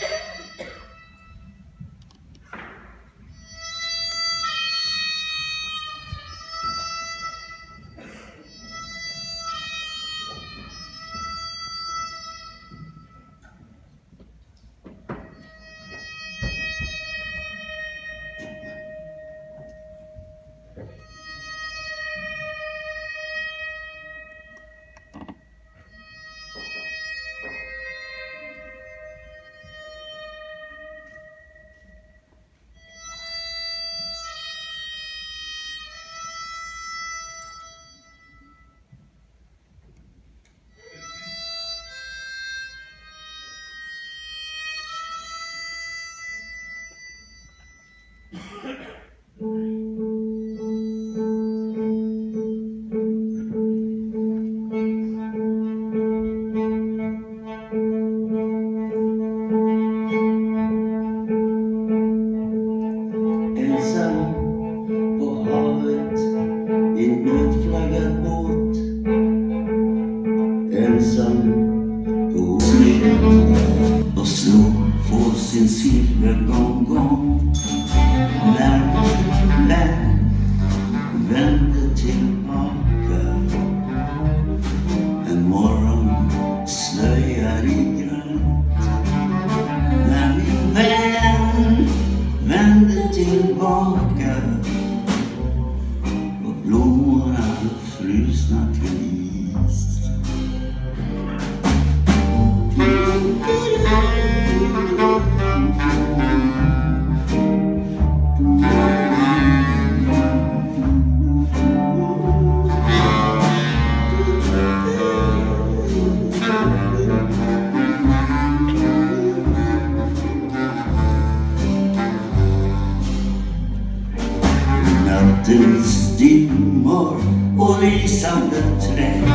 Nattens dimmor och lysande träd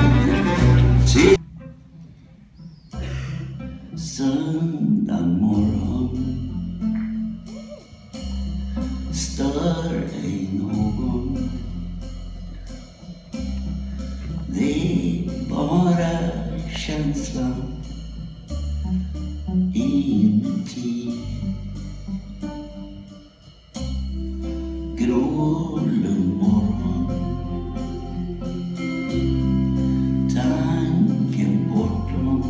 till söndag morgon stör ej någon. Det är bara känslan inuti. Grålund morgon, tanken bortom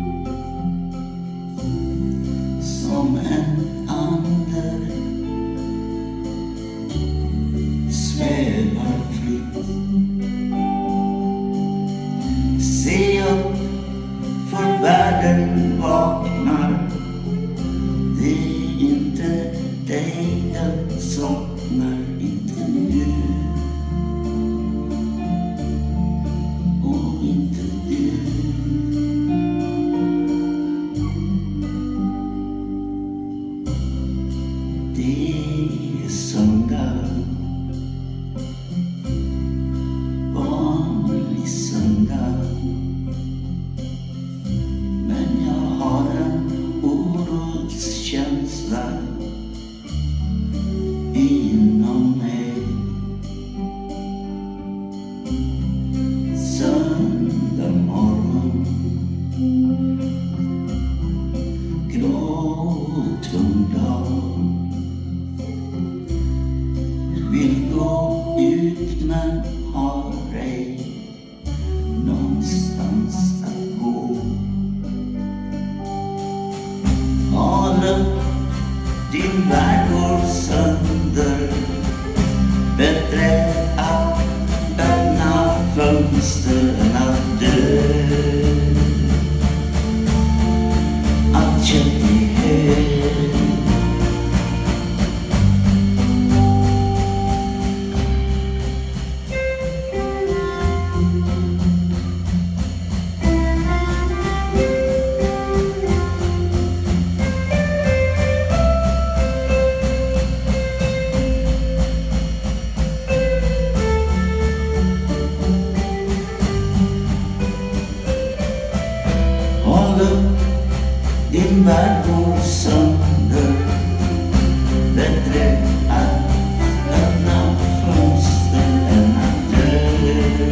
som en ande svävar fritt. Se upp, för världen vaknar. Det är inte dig jag saknar, inte nu. Och inte du. Det är söndag, vanlig söndag. Men jag har en oroskänsla inom mig. Söndag morgon, gråtung dag. Vill gå ut men har ej någonstans att gå. Halen, din värld går sönder. Bättre att öppna fönstren, att dö. Att kött i hög. Din värld går sönder. Bättre att öppna fönstren än att dö.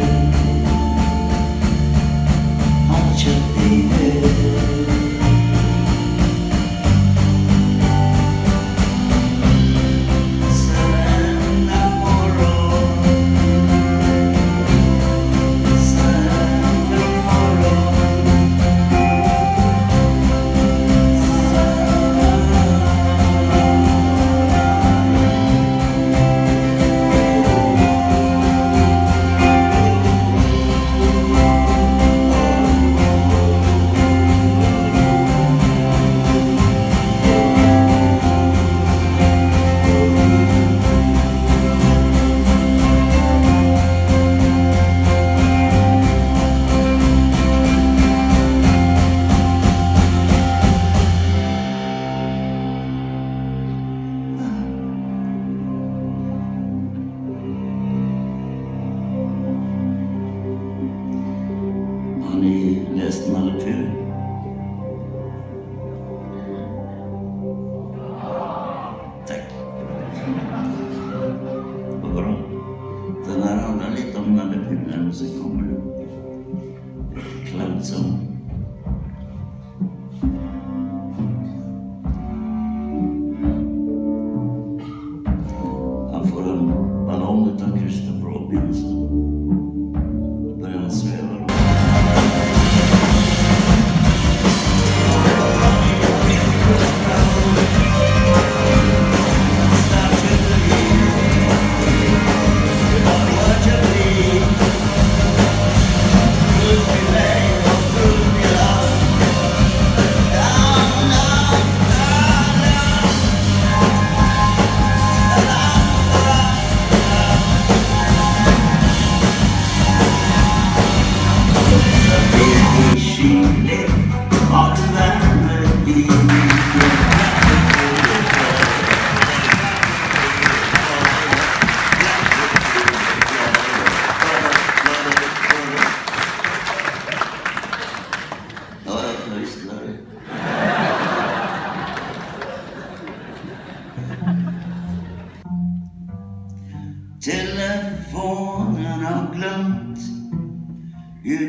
Har kött i hög.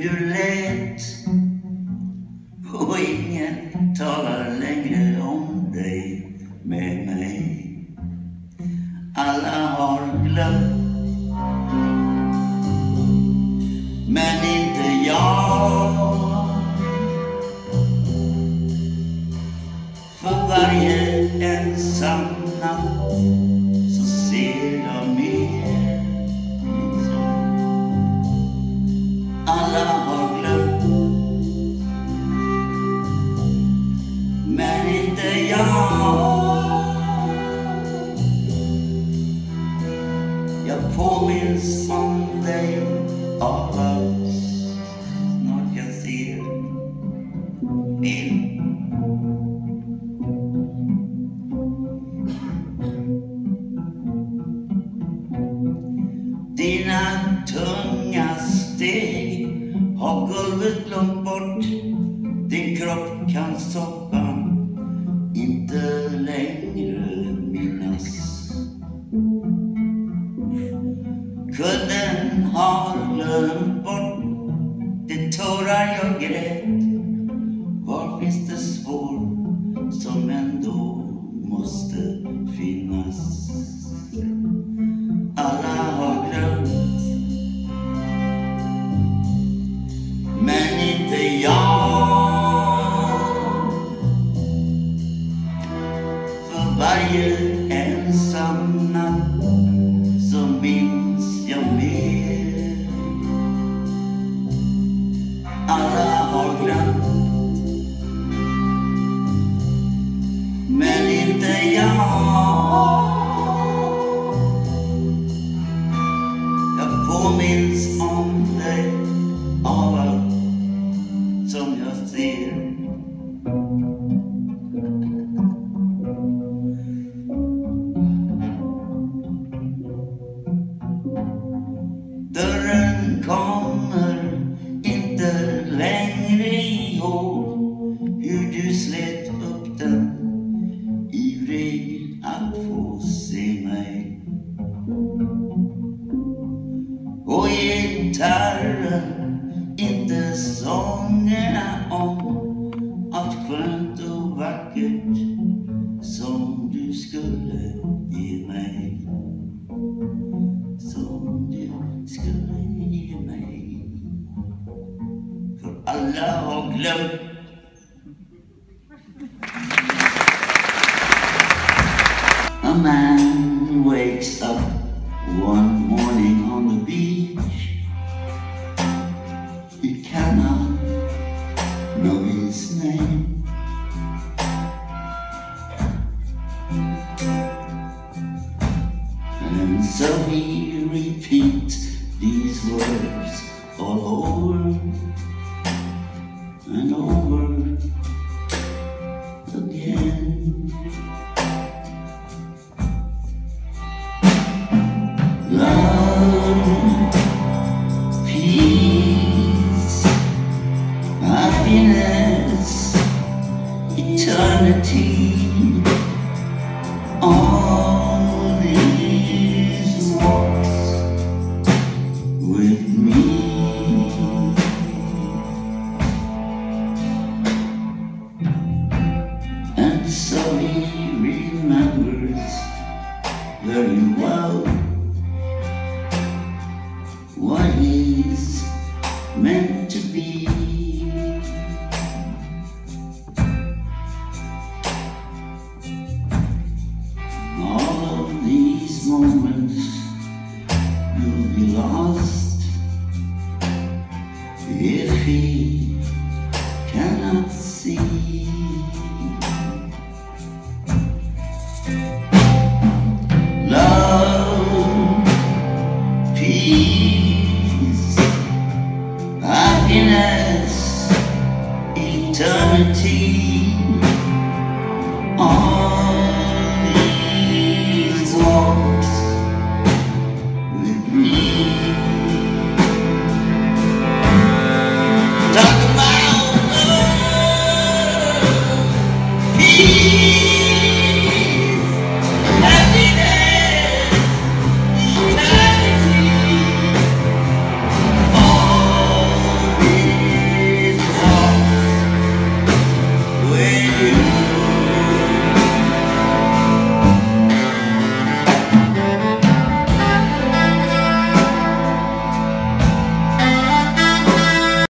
du lät och ingen talar längre om dig med mig. Alla har glömt, men inte jag. För varje ensam natt så ser jag mer. Alla har glömt, men inte jag. Jag påminns om dig av allt. Snart jag ser din. Dina tunga steg har golvet långt bort. Din kropp kan soppan inte längre minnas. Kudden har glömt bort de tårar jag grät. Var finns det spår som ändå måste finnas? Alla har glömt, men inte jag. För varje ensam natt så minns jag mer. Alla har glömt, men inte jag. Jag påminns om dig av allt som jag ser. Dörren kommer inte längre ihåg hur du slet upp den, ivrig att få se mig. Och gitarren, inte sångerna om allt skönt och vackert som du skulle ge mig. Som du skulle ge mig. För alla har glömt. A man wakes up one morning on the beach. He cannot know his name. And so he repeats these words all over and over again. Love, peace, happiness, eternity. All these walks with me. And so he remembers very well what is meant to be. All of these moments